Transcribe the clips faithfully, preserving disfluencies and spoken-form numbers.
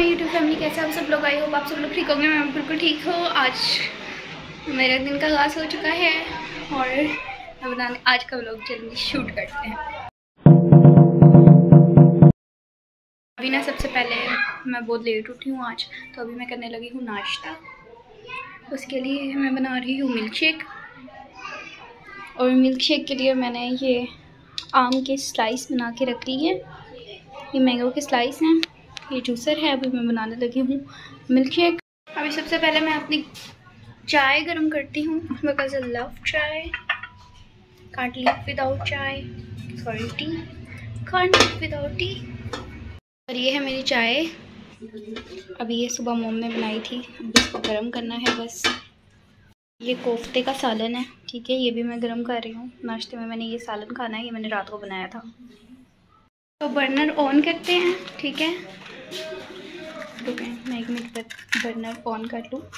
YouTube family, कैसे आप सब लोग? आई होप आप सब लोग ठीक होंगे। मैं बिल्कुल ठीक हूँ। आज मेरे दिन का आगाज़ हो चुका है और मैं बनाने आज का व्लॉग जल्दी शूट करते हैं। अभी ना सबसे पहले मैं बहुत लेट उठी हूँ आज, तो अभी मैं करने लगी हूँ नाश्ता। उसके लिए मैं बना रही हूँ मिल्क शेक, और मिल्क शेक के लिए मैंने ये आम के स्लाइस बना के रख ली है। ये मैंगो के स्लाइस हैं, ये जूसर है। अभी मैं बनाने लगी हूँ मिल्क शेक। अभी सबसे पहले मैं अपनी चाय गरम करती हूँ, because I love chai, can't live without chai, sorry tea, can't live without tea. और ये है मेरी चाय। अभी ये सुबह मोम ने बनाई थी, अब इसको गरम करना है बस। ये कोफ्ते का सालन है, ठीक है, ये भी मैं गरम कर रही हूँ। नाश्ते में मैंने ये सालन खाना है, ये मैंने रात को बनाया था। तो बर्नर ऑन करते हैं, ठीक है। मैं एक मिनट तक बर्नर ऑन कर लूँ।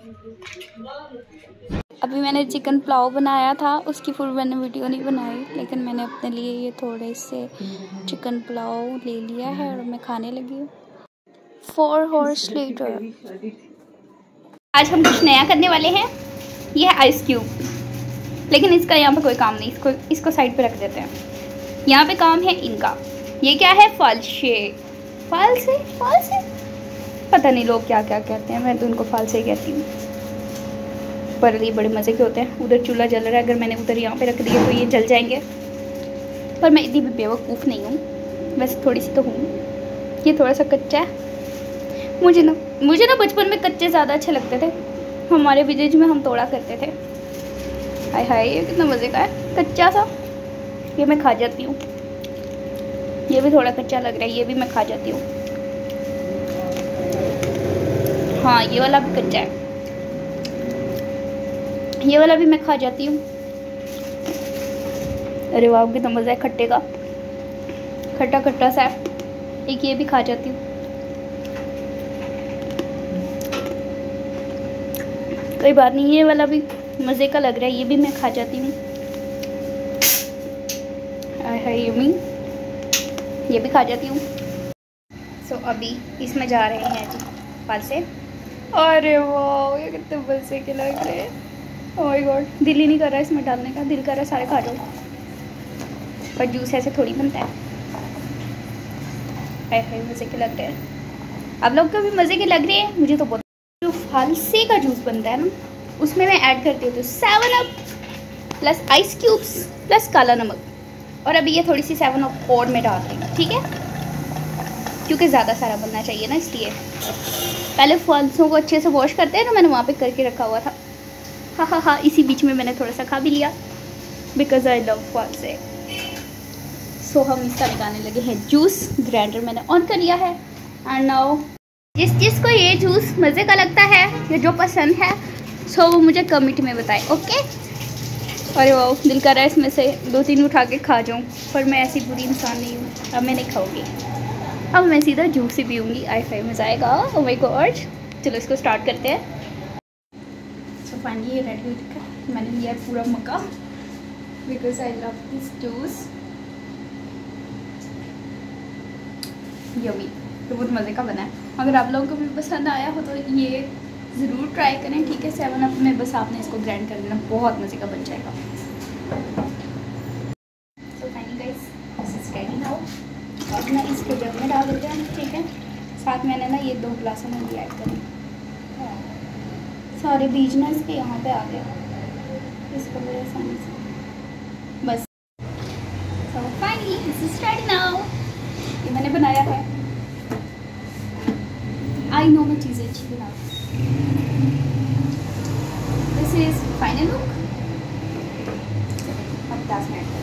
अभी मैंने चिकन पुलाव बनाया था, उसकी फुल मैंने वीडियो नहीं बनाई, लेकिन मैंने अपने लिए ये थोड़े से चिकन पुलाव ले लिया है और मैं खाने लगी हूँ। फोर हॉर्स लेटर आज हम कुछ नया करने वाले हैं। ये है आइस क्यूब, लेकिन इसका यहाँ पे कोई काम नहीं, इसको इसको साइड पे रख देते हैं। यहाँ पे काम है इनका। ये क्या है? फालसे। फालसे फालसे पता नहीं लोग क्या क्या कहते हैं, मैं तो उनको फालसे ही कहती हूँ। पर ये बड़े मज़े के होते हैं। उधर चूल्हा जल रहा है, अगर मैंने उधर यहाँ पे रख दिया तो ये जल जाएंगे। पर मैं इतनी भी बेवकूफ़ नहीं हूँ, वैसे थोड़ी सी तो हूँ। ये थोड़ा सा कच्चा है। मुझे ना मुझे ना बचपन में कच्चे ज़्यादा अच्छे लगते थे। हमारे विलेज में हम तोड़ा करते थे। हाय हाय, ये कितना मज़े का है, कच्चा सा। ये मैं खा जाती हूँ। ये भी थोड़ा कच्चा लग रहा है, ये भी मैं खा जाती हूँ। हाँ, ये वाला भी कच्चा है, ये वाला भी मैं खा जाती हूँ। अरे वाह, कितना मज़ा है खट्टे का, खट्टा खट्टा सा है। एक ये भी खा जाती हूँ। कोई बात नहीं, ये वाला भी मज़े का लग रहा है, ये भी मैं खा जाती हूँ। है यम्मी, ये भी खा जाती हूँ। सो so, अभी इसमें जा रहे हैं जी फालसे। अरे वाह, ये कितने मज़े के लग रहे हैं। ओह माय गॉड, दिल ही नहीं कर रहा है इसमें डालने का, दिल कर रहा है सारे खा जाओ, पर जूस ऐसे थोड़ी बनता है। हाय हाय, मज़े के लग रहे हैं। आप लोग को भी मज़े के लग रहे हैं? मुझे तो बहुत। जो फालसे का जूस बनता है ना, उसमें मैं ऐड करती हूँ तो seven up plus ice cubes plus काला नमक, और अभी ये थोड़ी सी सेवन अप और में डाल रही हूँ, ठीक है, क्योंकि ज़्यादा सारा बनना चाहिए ना, इसलिए। पहले फालसों को अच्छे से वॉश करते हैं ना, मैंने वहाँ पे करके रखा हुआ था। हाँ हाँ हाँ, इसी बीच में मैंने थोड़ा सा खा भी लिया, बिकॉज आई लव फालसे। सो हम इसका निकालने लगे हैं जूस। ग्राइंडर मैंने ऑन कर लिया है। एंड नाउ जिस जिसको ये जूस मज़े का लगता है या जो पसंद है, सो वो मुझे कमेंट में बताए, ओके। अरे वाह, दिल कर रहा है इसमें से दो तीन उठा के खा जाऊँ, पर मैं ऐसी बुरी इंसान नहीं हूँ। अब मैं नहीं खाऊंगी, अब मैं सीधा जूस ही पीऊँगी। आई फाई मज़ा आएगा। ओह माय गॉड, चलो इसको स्टार्ट करते हैं। सो फाइनली ये रेडी हो चुका है। मैंने लिया पूरा मक्का, because I love this juice. Yummy, तो बहुत मज़े का बना है। अगर आप लोगों को भी पसंद आया हो तो ये ज़रूर ट्राई करें, ठीक है। सेवन अप में बस आपने इसको ग्राइंड कर देना, बहुत मज़े का बन जाएगा। So finally guys, this is ready now. अब मैं इसको जग में डाल देते हैं, ठीक है। साथ मैंने ना ये दो गिलासों में भी ऐड करें। सारे बीज ना इसके यहाँ पे आ गए, इसको बड़े आसानी से बस। So finally this is ready now. ये मैंने बनाया है। आई नो मैं चीज़ें अच्छी बनाती हूँ। This is final look. अब दस मिनट